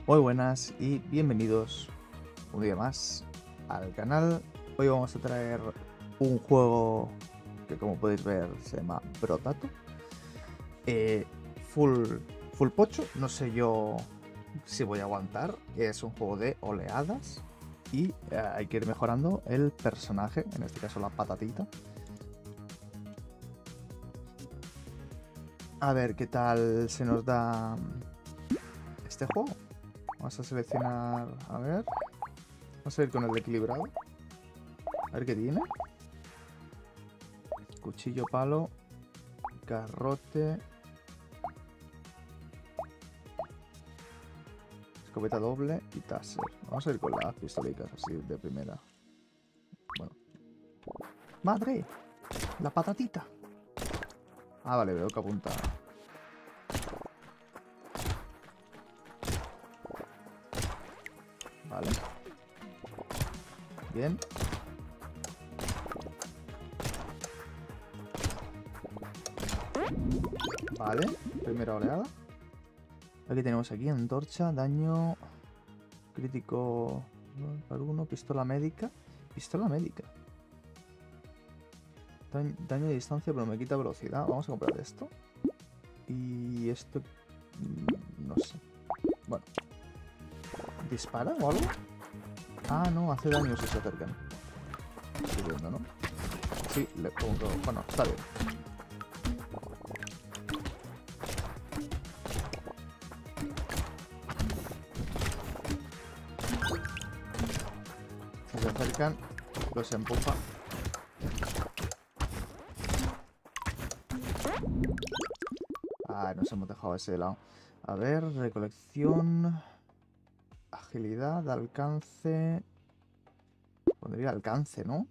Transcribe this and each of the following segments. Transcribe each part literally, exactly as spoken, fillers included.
Muy buenas y bienvenidos un día más al canal. Hoy vamos a traer un juego que, como podéis ver, se llama Brotato. Eh, full, full pocho, no sé yo si voy a aguantar. Es un juego de oleadas y eh, hay que ir mejorando el personaje, en este caso la patatita. A ver qué tal se nos da este juego. Vamos a seleccionar, a ver, vamos a ir con el equilibrado, a ver qué tiene. Cuchillo, palo, garrote, escopeta doble y taser. Vamos a ir con las pistolicas así de primera. Bueno. ¡Madre! ¡La patatita! Ah, vale, veo que apunta. Vale. Bien. Vale, primera oleada. Aquí tenemos aquí antorcha, daño crítico para uno, pistola médica. Pistola médica. Daño, daño de distancia, pero me quita velocidad. Vamos a comprar esto. Y esto... no sé. Bueno. ¿Dispara o algo? Ah, no, hace daño si se acercan. Estoy viendo, ¿no? Sí, le pongo... Bueno, está bien. Si se acercan, los empuja. Ah, nos hemos dejado ese de lado. A ver, recolección... Agilidad, alcance... Pondría alcance, ¿no?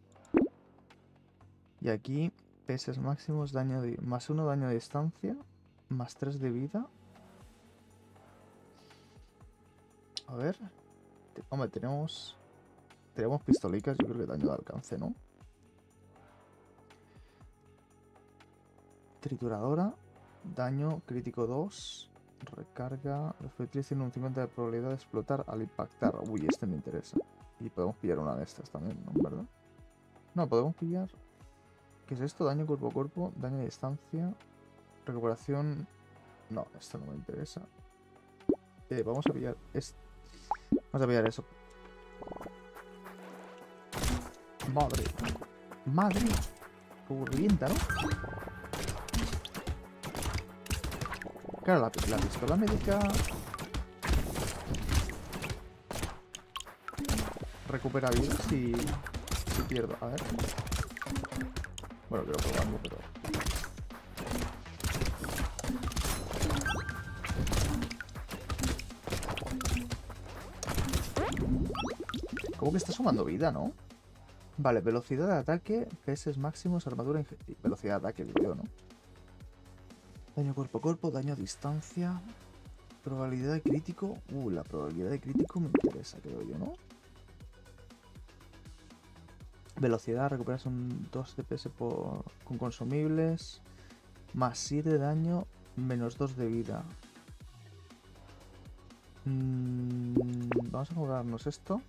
Y aquí, peses máximos, daño de... Más uno daño de distancia, más tres de vida. A ver... Hombre, tenemos... Tenemos pistolicas, yo creo que daño de alcance, ¿no? Trituradora, daño crítico dos... Recarga, los proyectiles tienen un cincuenta de probabilidad de explotar al impactar. Uy, este me interesa. Y podemos pillar una de estas también, ¿no? ¿Verdad? No, podemos pillar... ¿Qué es esto? Daño cuerpo a cuerpo, daño de distancia, recuperación... No, esto no me interesa. Eh, vamos a pillar... Es... Vamos a pillar eso. Madre. Madre. Como revienta, ¿no? Claro, la, la pistola médica... Recupera vida si... Si pierdo. A ver. Bueno, quiero probarlo, pero... ¿Cómo que está sumando vida, no? Vale, velocidad de ataque, P S máximos, armadura... Velocidad de ataque, digo yo, ¿no? Daño cuerpo a cuerpo, daño a distancia... Probabilidad de crítico... Uh, la probabilidad de crítico me interesa, creo yo, ¿no? Velocidad, recuperas un dos de P S por, con consumibles. Más siete de daño, menos dos de vida. Mm, vamos a jugarnos esto.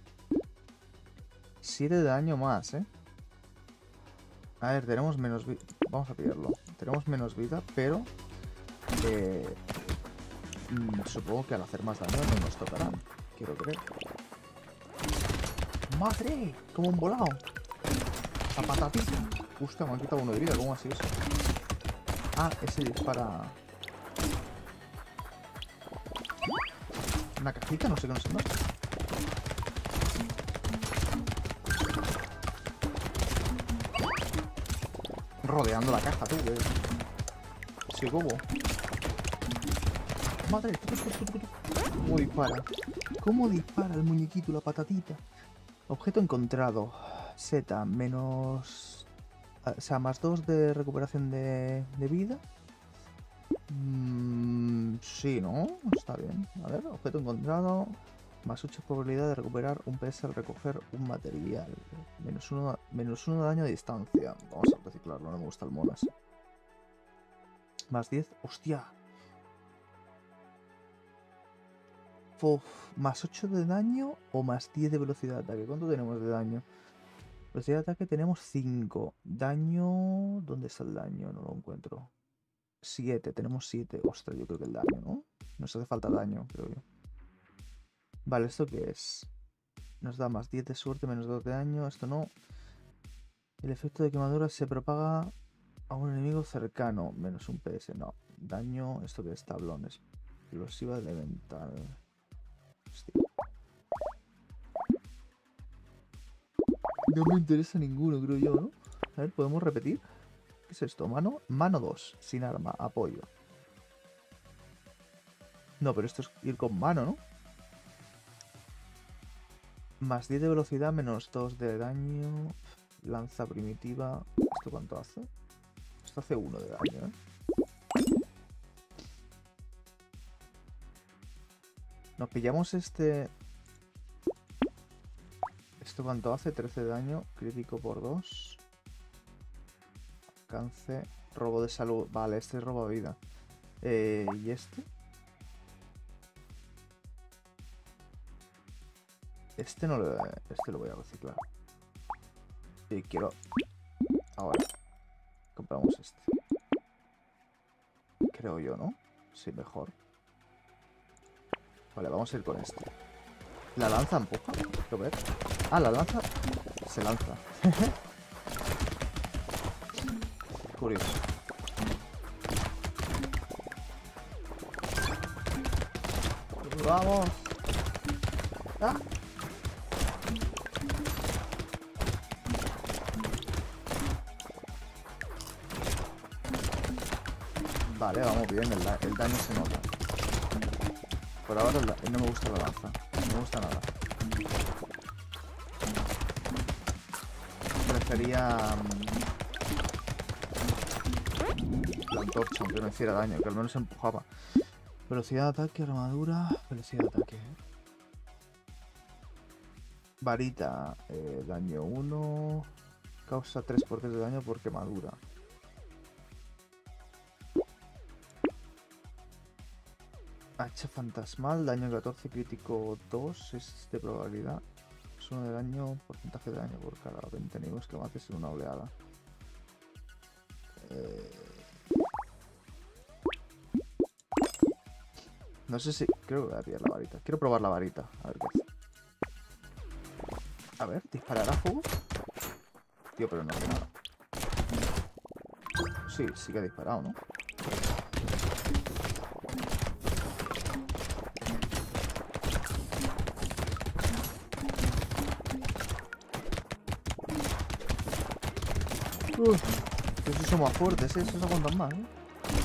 siete de daño más, ¿eh? A ver, tenemos menos vida. Vamos a pillarlo. Tenemos menos vida, pero... Eh, mm, supongo que al hacer más daño no nos tocarán. Quiero creer. ¡Madre! ¡Como un volado! ¡La patatita! Hostia, me han quitado uno de vida. ¿Cómo así eso? Ah, ese dispara... Una cajita, no sé qué nos anda. Rodeando la caja, tú, que... Sí, bobo. Madre, ¿cómo dispara? ¿Cómo dispara el muñequito, la patatita? Objeto encontrado. Z, menos... O sea, más dos de recuperación de, de vida. Mm, sí, ¿no? Está bien. A ver, objeto encontrado. Más ocho probabilidad de recuperar un P S al recoger un material. Menos uno, menos uno de daño de distancia. Vamos a reciclarlo, no me gusta el monas. Más diez. ¡Hostia! Uf, ¿más ocho de daño o más diez de velocidad de ataque? ¿Cuánto tenemos de daño? Velocidad de ataque tenemos cinco. Daño... ¿Dónde está el daño? No lo encuentro. siete, tenemos siete. Ostras, yo creo que el daño, ¿no? Nos hace falta daño, creo yo. Vale, ¿esto qué es? Nos da más diez de suerte, menos dos de daño. Esto no. El efecto de quemadura se propaga a un enemigo cercano. Menos un P S, no. Daño, ¿esto qué es? Tablones. Explosiva elemental. Hostia. No me interesa ninguno, creo yo, ¿no? A ver, ¿podemos repetir? ¿Qué es esto? Mano, mano dos, sin arma, apoyo. No, pero esto es ir con mano, ¿no? Más diez de velocidad, menos dos de daño. Lanza primitiva. ¿Esto cuánto hace? Esto hace uno de daño, ¿eh? Nos pillamos este... ¿Esto cuánto hace? trece de daño. Crítico por dos. Alcance. Robo de salud. Vale, este es robo de vida. Eh, ¿Y este? Este no lo... Este lo voy a reciclar. Y quiero... Ahora. Compramos este. Creo yo, ¿no? Sí, mejor. Vale, vamos a ir con este. ¿La lanza empuja? Quiero ver. Ah, la lanza... Se lanza. Curioso. ¡Vamos! ¡Ah! Vale, vamos bien, el, da el daño se nota. Por ahora el, no me gusta la lanza. No me gusta nada. Prefería... Um, la antorcha, aunque no hiciera daño, que al menos empujaba. Velocidad de ataque, armadura... Velocidad de ataque. Varita, eh, daño uno. Causa tres por tres de daño por quemadura. Hacha fantasmal, daño catorce, crítico dos, es de probabilidad. Es uno de daño, porcentaje de daño por cada veinte enemigos que mates en una oleada. Eh... No sé si... Creo que voy a pillar la varita. Quiero probar la varita, a ver qué hace. A ver, ¿disparará fuego? Tío, pero no hace nada. Sí, sí que ha disparado, ¿no? Uf, esos son más fuertes, ¿eh? Esos aguantan más, ¿eh?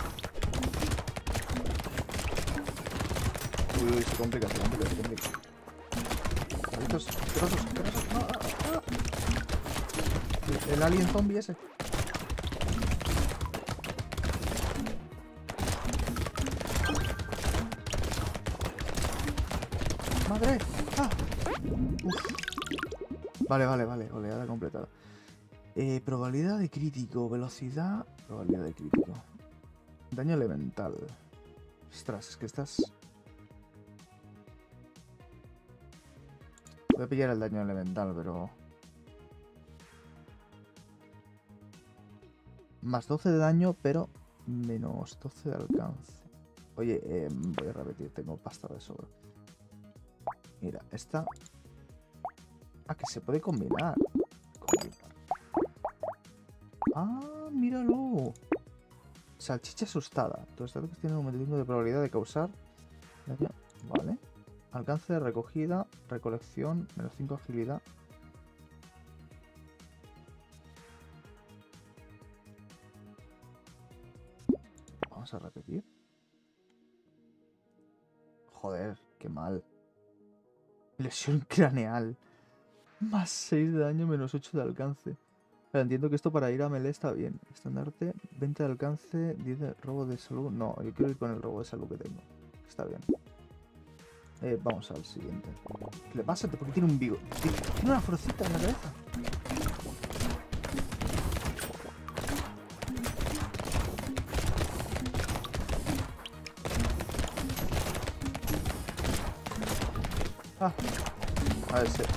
Uy, uy, se complica, se complica, se complica. Estos trosos, trosos. ¡Ah, ah, ah! El, el alien zombie ese. ¡Madre! ¡Ah! Uf. Vale, vale, vale. Oleada completada. Eh, probabilidad de crítico, velocidad, probabilidad de crítico. Daño elemental. Ostras, es que estás... Voy a pillar el daño elemental, pero... Más doce de daño, pero menos doce de alcance. Oye, eh, voy a repetir, tengo pasta de sobra. Mira, esta... Ah, que se puede combinar. Combinar. ¡Ah, míralo! Salchicha asustada. Tus ataques tienen un veinticinco de probabilidad de causar daño. Vale. Alcance de recogida, recolección, menos cinco agilidad. Vamos a repetir. Joder, qué mal. Lesión craneal. Más seis de daño, menos ocho de alcance. Pero entiendo que esto para ir a melee está bien. Estandarte, veinte de alcance, diez de robo de salud. No, yo quiero ir con el robo de salud que tengo. Está bien. Eh, vamos al siguiente. ¿Qué le pasa? Porque tiene un vigo. Tiene una frocita en la cabeza. Ah. A ver si...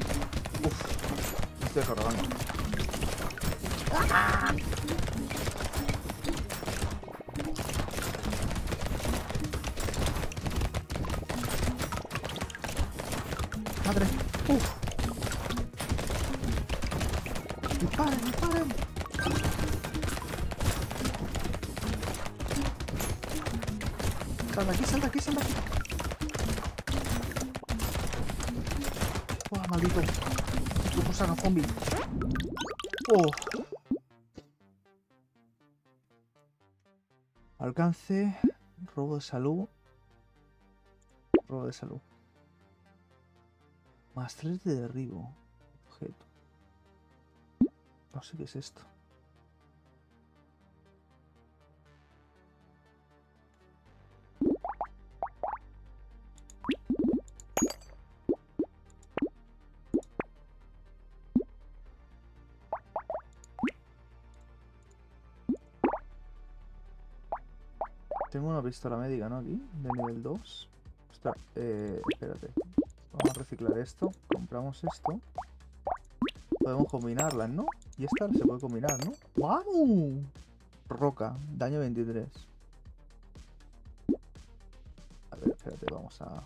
Uf. Estoy cargando. ¡Ah! Madre. Uf. Disparen, disparen. Sal de aquí, sal de aquí, sal de aquí. ¡Oh, maldito! ¡Qué gusano zombie! ¡Oh! Alcance. Robo de salud. Robo de salud. Más tres de derribo. Objeto. No sé qué es esto. Tengo una pistola médica, ¿no? Aquí, de nivel dos. Está, eh, espérate. Vamos a reciclar esto. Compramos esto. Podemos combinarlas, ¿no? Y esta se puede combinar, ¿no? ¡Vamos! Roca, daño veintitrés. A ver, espérate, vamos a...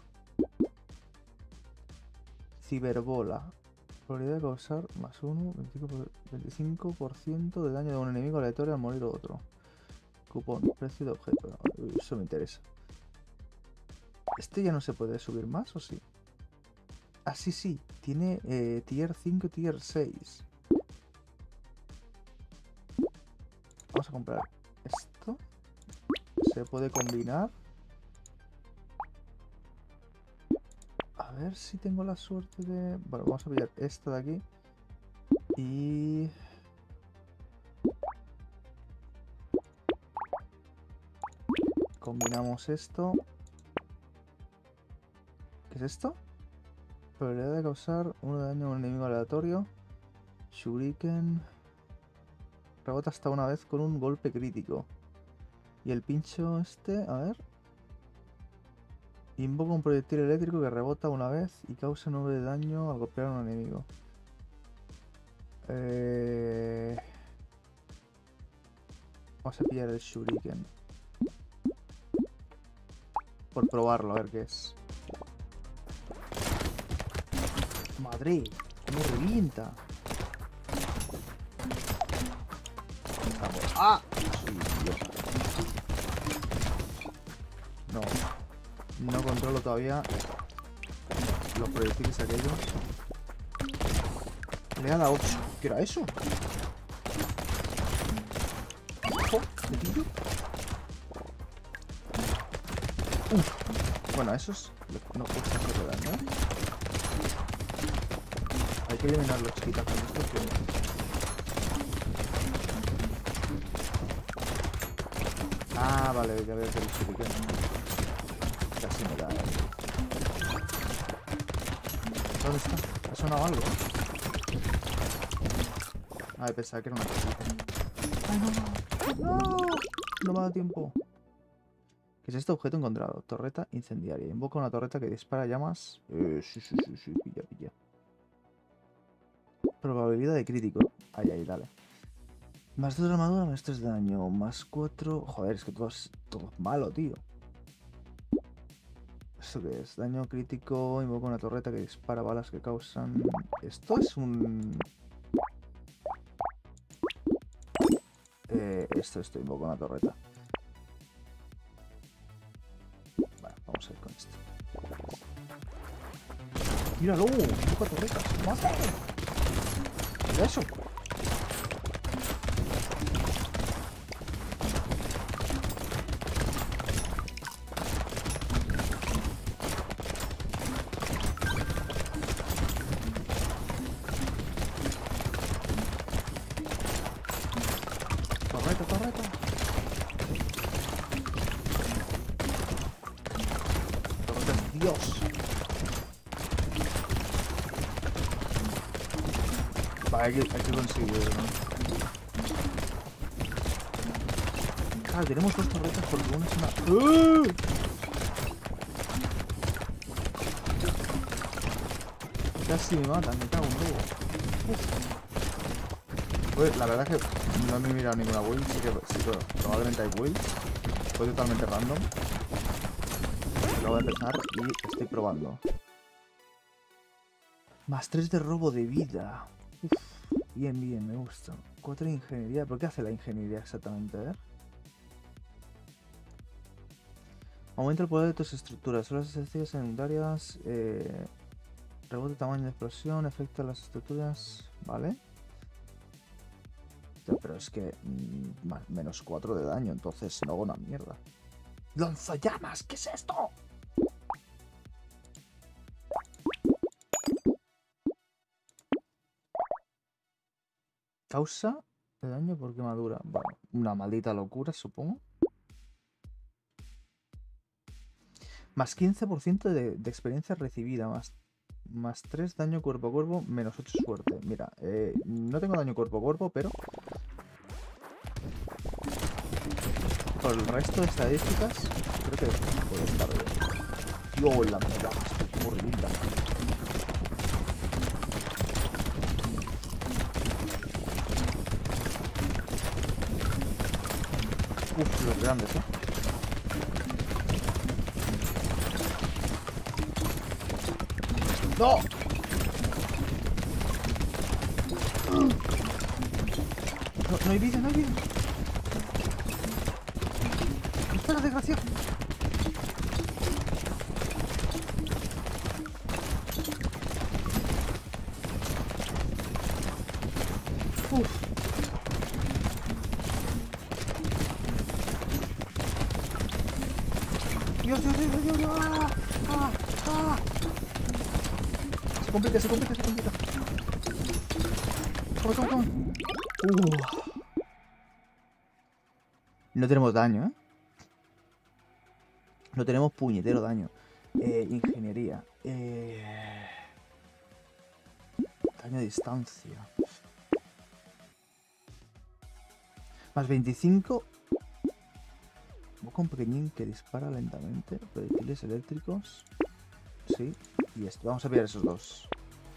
Ciberbola. Probabilidad de causar más uno, veinticinco por ciento de daño de un enemigo aleatorio al morir otro. Cupón, precio de objeto. Eso me interesa. ¿Este ya no se puede subir más o sí? Ah, sí, sí. Tiene eh, tier cinco y tier seis. Vamos a comprar esto. Se puede combinar. A ver si tengo la suerte de... Bueno, vamos a pillar esta de aquí. Y... combinamos esto. ¿Qué es esto? Probabilidad de causar uno de daño a un enemigo aleatorio. Shuriken. Rebota hasta una vez con un golpe crítico. Y el pincho este, a ver. Invoca un proyectil eléctrico que rebota una vez y causa nueve de daño al golpear a un enemigo. Eh... Vamos a pillar el Shuriken. Por probarlo, a ver qué es. Madre, cómo revienta. Vamos. ¡Ah! Sí, Dios. No. No controlo todavía los proyectiles aquellos. Le da la ocho. ¿Qué era eso? Oh, ¿me pillo? Uf. Bueno, esos no cuesta hacerle daño, ¿eh? Hay que eliminar los chiquitas con estos que... Ah, vale, ya veo que el shuriken casi me da. ¿Dónde está? ¿Ha sonado algo? Ah, pensaba que era una cosita. ¡Ay, no! ¡No! No me ha dado tiempo. ¿Qué es este objeto encontrado? Torreta incendiaria. Invoca una torreta que dispara llamas. Eh, sí, sí, sí, sí, pilla, pilla. Probabilidad de crítico. Ay, ay, dale. Más dos de armadura, más tres de daño. Más cuatro. Joder, es que todo es, todo es malo, tío. ¿Esto qué es? Daño crítico. Invoca una torreta que dispara balas que causan... Esto es un... Eh, esto, esto. Invoca una torreta. Vale, vamos a ir con esto. ¡Míralo! ¡Invoca torretas! ¡Mata! ¡Mira eso! ¡Torreta, torreta! ¡Torreta, Dios! Vale, hay que, hay que conseguirlo, ¿no? Claro, tenemos dos torretas porque una es una... ¡Uh! casi me matan, me cago en todo. Pues la verdad es que no me he mirado ninguna build, sí que sí, pero probablemente hay builds. Fue totalmente random. Lo voy a empezar y estoy probando. Más tres de robo de vida. Uf, bien, bien, me gusta. cuatro de ingeniería. ¿Pero qué hace la ingeniería exactamente? A ver. Aumenta el poder de tus estructuras. Son las estadísticas secundarias. Eh, rebote, tamaño de explosión. Efecto de las estructuras. Vale. Ya, pero es que mmm, más, menos cuatro de daño. Entonces no hago una mierda. ¡Lanzallamas! ¿Qué es esto? Causa de daño por quemadura. Bueno, una maldita locura, supongo. Más quince por ciento de, de experiencia recibida. Más, más tres daño cuerpo a cuerpo. Menos ocho suerte. Mira, eh, no tengo daño cuerpo a cuerpo, pero... por el resto de estadísticas, creo que puede estar bien. Yo, la mierda, estoy muy linda. Uf, los grandes, ¿eh? ¡No! No, no hay vida, no hay vida. ¡Espera, desgraciado! Uf. Dios, Dios, Dios, Dios, Dios. ¡Ah! ¡Ah! ¡Ah! Se complica, se complica, se complica. Come, come, come. Uh. No tenemos daño, ¿eh? No tenemos puñetero daño. Eh, ingeniería. Eh... Daño a distancia. Más veinticinco. Boca un pequeñín que dispara lentamente. Proyectiles eléctricos. Sí. Y esto. Vamos a pillar esos dos.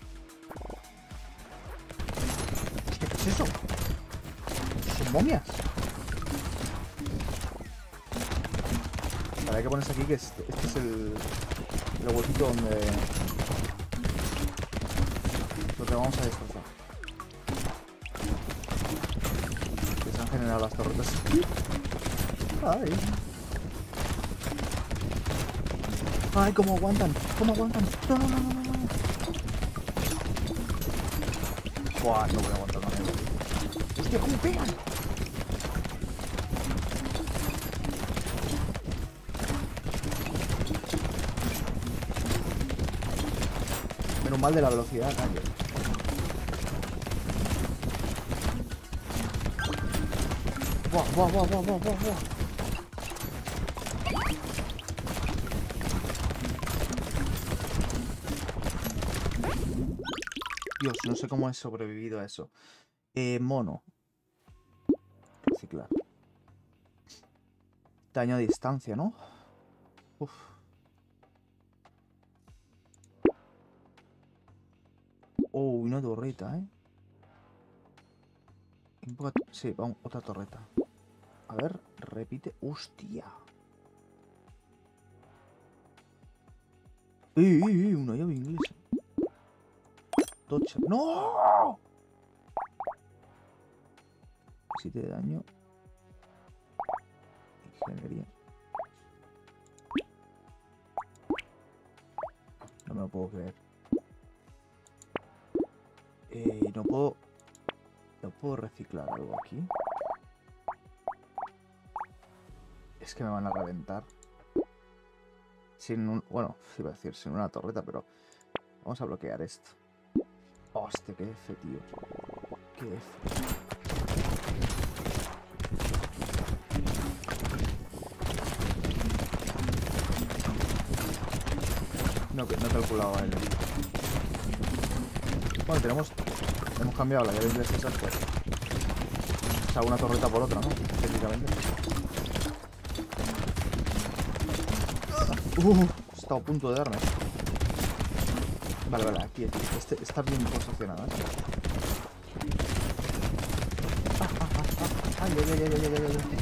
Hostia, ¿qué es eso? Son momias. Vale, hay que ponerse aquí que este, este es el, el huequito donde lo que vamos a destrozar. Que se han generado las torretas. Ay. Ay, cómo aguantan, cómo aguantan. No, no, no, no, no. Buah, no voy a aguantar más. Hostia, cómo pegan. Menos mal de la velocidad, calle. Buah, buah, buah, buah, buah, buah, buah. Dios, no sé cómo he sobrevivido a eso. Eh, mono. Reciclar. Daño a distancia, ¿no? Uf. Oh, una torreta, ¿eh? Sí, vamos, otra torreta. A ver, repite. ¡Hostia! ¡Eh, eh, eh! Una llave inglesa. Tocha. ¡No! siete de daño. Ingeniería. No me lo puedo creer. Eh, no puedo... No puedo reciclar algo aquí. Es que me van a reventar. Sin un... Bueno, iba a decir sin una torreta, pero... Vamos a bloquear esto. Hostia, qué F, tío. Qué F. No, que no he calculado el... Bueno, tenemos... Hemos cambiado la llave inglesa esa, pues. O sea, una torreta por otra, ¿no? Técnicamente. Uh, he estado a punto de darme. Vale, vale, aquí, aquí. Este está bien posicionado, ¿eh? Ah, ah, ah, ah. Ay, ay, ay, ay, ay, ay, ay, ay.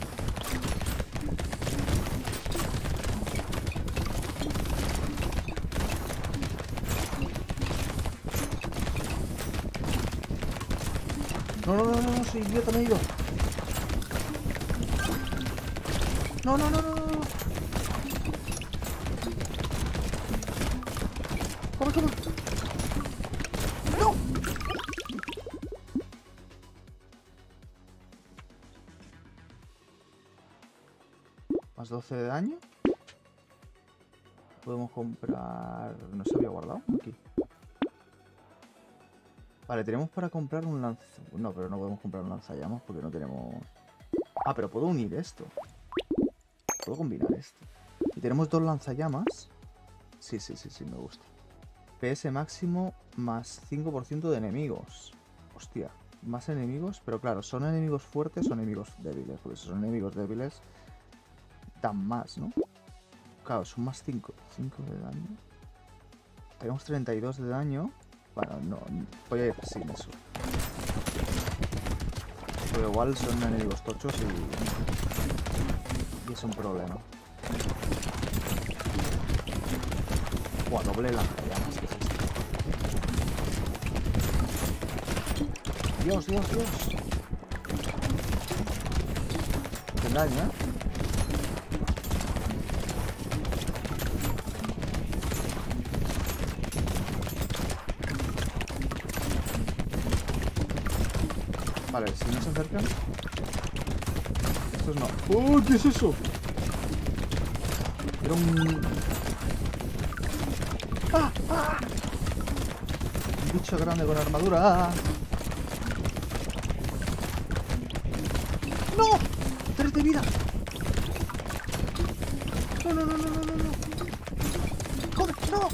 No, no, no, no, no, soy idiota, me he ido. No, no, no, no, no, no. Corre, corre. No. Más doce de daño. Podemos comprar... ¿No se había guardado? Aquí. Vale, tenemos para comprar un lanza... No, pero no podemos comprar un lanzallamas porque no tenemos... Ah, pero puedo unir esto. Puedo combinar esto. Y tenemos dos lanzallamas. Sí, sí, sí, sí, me gusta. P S máximo más cinco por ciento de enemigos. Hostia, más enemigos. Pero claro, ¿son enemigos fuertes o enemigos débiles? Porque si son enemigos débiles, dan más, ¿no? Claro, son más cinco. cinco de daño. Tenemos treinta y dos de daño. Bueno, no, voy a ir sin eso. Pero igual son enemigos tochos y... y es un problema. Buah, doble lanzallamas, ¿qué es esto? Dios, Dios, Dios. Qué daño, ¿eh? Vale, si no se acercan... Estos no. ¡Oh! ¿Qué es eso? Era un... ¡Ah! ¡Ah! Un bicho grande con armadura. ¡Ah! ¡No! ¡Tres de vida! ¡No, no, no, no, no, no! no. ¡Joder, no!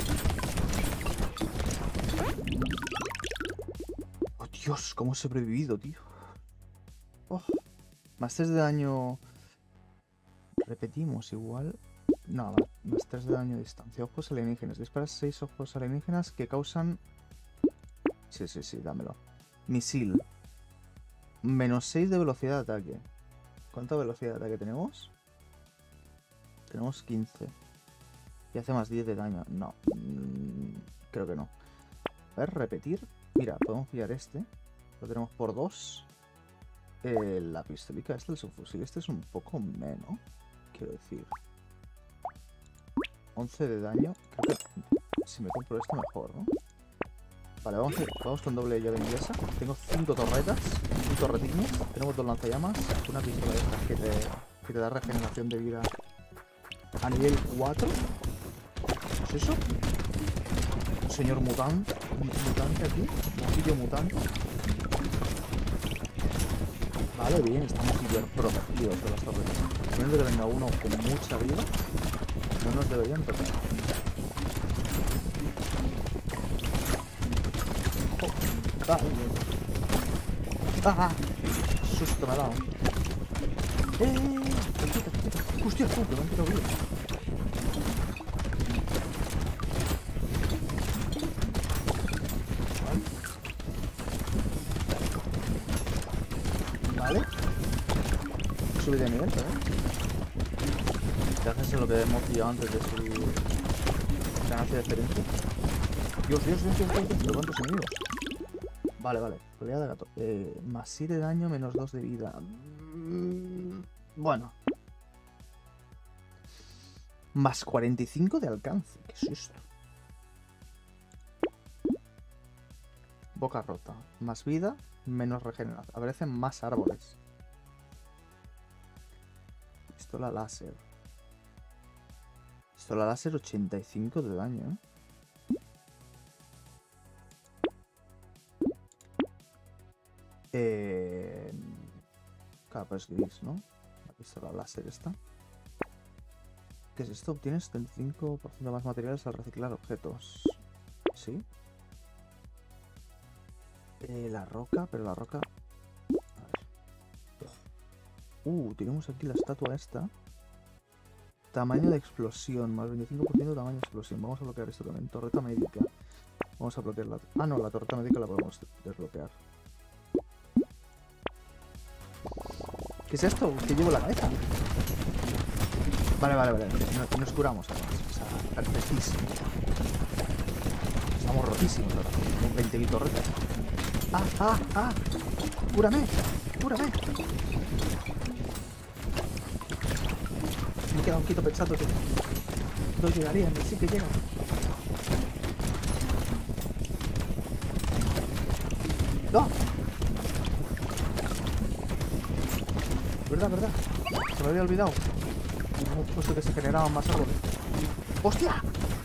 ¡Oh, Dios! ¿Cómo he sobrevivido, tío? Oh. Más tres de daño... Repetimos igual... No, más tres de daño de distancia. Ojos alienígenas. Disparas seis ojos alienígenas que causan... Sí, sí, sí, dámelo. Misil. Menos seis de velocidad de ataque. ¿Cuánta velocidad de ataque tenemos? Tenemos quince. Y hace más diez de daño. No. Mm, creo que no. A ver, repetir. Mira, podemos pillar este. Lo tenemos por dos. Eh, la pistolica, este, el subfusil. Este es un poco menos. Quiero decir. once de daño. Creo que si me compro esto mejor, ¿no? Vale, vamos, a, vamos con doble llave inglesa. Tengo cinco torretas, cinco torretines. Tenemos dos lanzallamas, una pistola de estas que te, que te da regeneración de vida a nivel cuatro. ¿Qué es eso? Un señor mutante, un mutante aquí, un sitio mutante. Vale, bien, estamos hiper protegidos de las torretas. A menos de que venga uno con mucha vida, no nos deberían tocar. Ah, ah, susto me ha dado. ¡Eh! eh ¡Hostia, tú! Que me han tirado bien. Vale. Vale. Subir de nivel, ¿eh? Gracias a lo que hemos pillado antes de subir ganancia de experiencia. Dios, Dios, Dios, Dios, Dios, Dios, ¿pero cuántos enemigos? Vale, vale. Pelea de gato. Eh, más siete de daño, menos dos de vida. Mm, bueno. Más cuarenta y cinco de alcance. ¿Qué es esto? Boca rota. Más vida, menos regeneración. Aparecen más árboles. Pistola láser. Pistola láser, ochenta y cinco de daño, ¿eh? Eh... Claro, pero es gris, ¿no? La pistola láser esta. ¿Qué es esto? Obtienes setenta y cinco por ciento más materiales al reciclar objetos. ¿Sí? Eh, la roca, pero la roca... A ver. Uh, tenemos aquí la estatua esta. Tamaño de explosión, más veinticinco por ciento de tamaño de explosión. Vamos a bloquear esto también. Torreta médica. Vamos a bloquear la... Ah, no, la torreta médica la podemos desbloquear. ¿Qué es esto? ¿Qué llevo en la cabeza? Vale, vale, vale. Nos, nos curamos además. O sea, perfectísimo. Estamos rotísimos ahora. Con veinte mil torretas. ¡Ah, ah, ah! ¡Cúrame! ¡Cúrame! Me he quedado un quito pensando que no llegarían, sí que llegan. ¡No! ¿Verdad, verdad? Se me había olvidado. Hemos puesto que se generaban más árboles. ¡Hostia!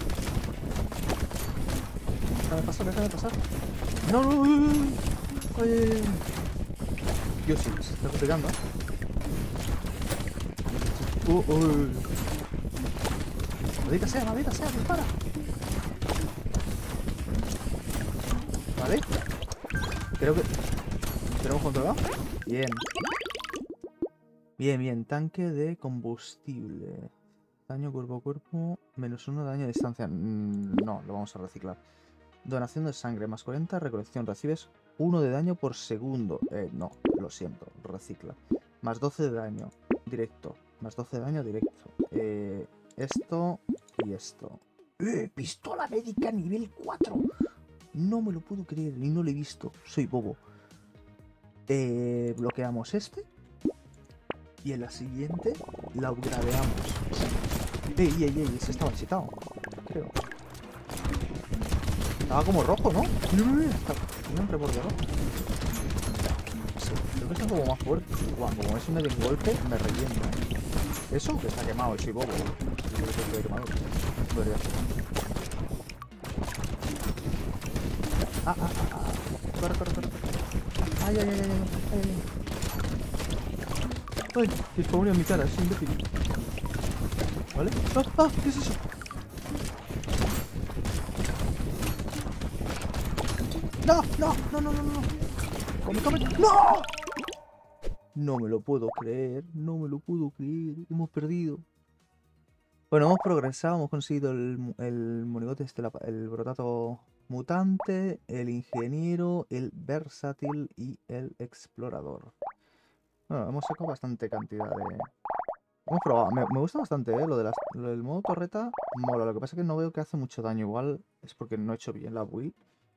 Déjame pasar, déjame pasar. ¡No, no, no, no! ¡Ay! Dios, sí, se está pegando. ¡Uh, uh! ¡Maldita sea, maldita sea! ¡Dispara! Vale. Creo que... ¿Tenemos controlado? Bien. Bien, bien. Tanque de combustible. Daño cuerpo a cuerpo. Menos uno de daño a distancia. Mm, no, lo vamos a reciclar. Donación de sangre. Más cuarenta. Recolección. Recibes uno de daño por segundo. Eh, no. Lo siento. Recicla. Más doce de daño. Directo. Más doce de daño directo. Eh, esto y esto. ¡Eh! Pistola médica nivel cuatro. No me lo puedo creer. Ni no lo he visto. Soy bobo. Eh, bloqueamos este. Y en la siguiente la upgradeamos. Ey, ey, ey, ese estaba chetado, creo. Estaba como rojo, ¿no? Tiene un reborde rojo. Sí, creo que está como más fuerte. Guau, como es un medio golpe, me revienta. Eso que está quemado, soy bobo. Yo creo que estoy quemado. Debería ser. Ah, ah, ah, ah. Corre, corre, corre. Ay, ay, ay, ay, ay, ay. Ay, que spawnea en mi cara, es imbécil. ¿Vale? ¡Ah! ¡Ah! ¿Qué es eso? ¡No! ¡No! ¡No, no, no, no! ¡Come, come! ¡No! No me lo puedo creer. No me lo puedo creer. Hemos perdido. Bueno, hemos progresado. Hemos conseguido el, el monigote, este, la, el brotato mutante, el ingeniero, el versátil y el explorador. Bueno, hemos sacado bastante cantidad de... Hemos probado. Me, me gusta bastante, ¿eh? Lo, de las, lo del modo torreta mola. Lo que pasa es que no veo que hace mucho daño. Igual es porque no he hecho bien la build.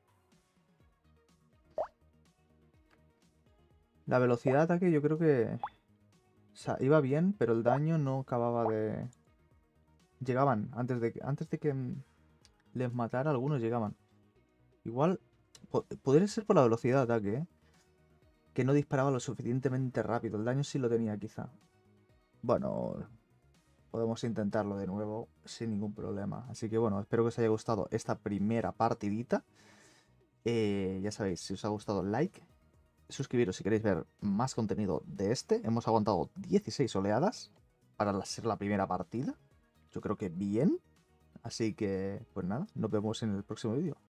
La velocidad de ataque yo creo que... O sea, iba bien, pero el daño no acababa de... Llegaban. Antes de que, antes de que les matara, algunos llegaban. Igual... Po podría ser por la velocidad de ataque, ¿eh? Que no disparaba lo suficientemente rápido. El daño sí lo tenía, quizá. Bueno, podemos intentarlo de nuevo sin ningún problema. Así que bueno, espero que os haya gustado esta primera partidita. Eh, ya sabéis, si os ha gustado, like. Suscribiros si queréis ver más contenido de este. Hemos aguantado dieciséis oleadas para ser la primera partida. Yo creo que bien. Así que, pues nada, nos vemos en el próximo vídeo.